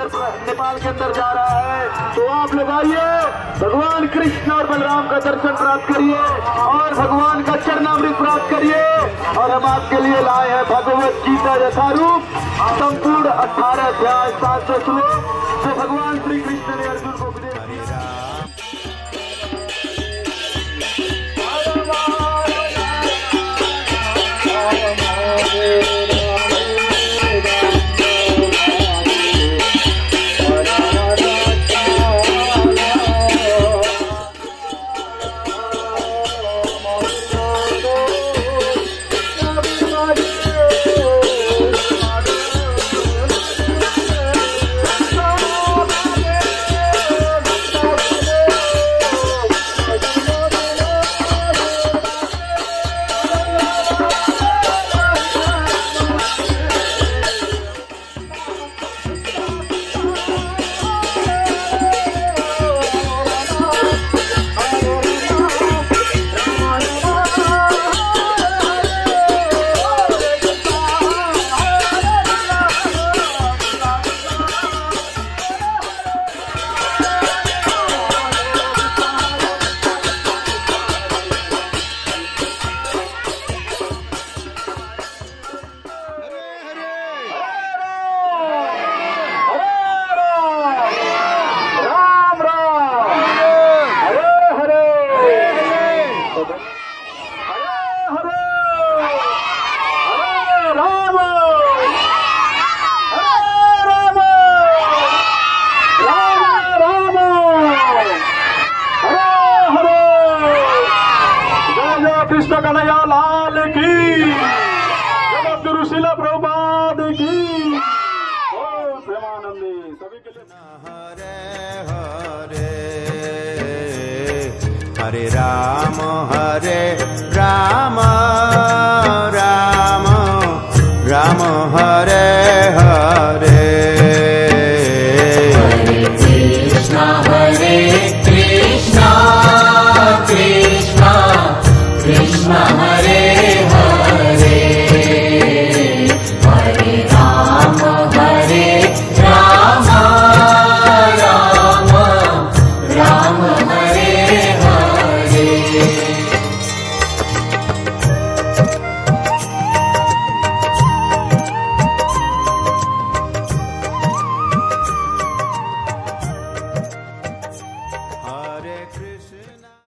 नेपाल के अंदर जा रहा है। तो आप लोग आइए, भगवान कृष्ण और बलराम का दर्शन प्राप्त करिए और भगवान का चरणामृत प्राप्त करिए। और हम आपके लिए लाए हैं भगवत गीता यथारूप संपूर्ण 18 अध्याय 700 श्लोक जो भगवान श्री कृष्ण ने अर्जुन को उपदेश दिया। कृष्ण कन्हैया लाल की, जगत गुरु शिल प्रभुपाद की। ओम प्रेमानंदी सभी के लिए। हरे हरे हरे राम हरे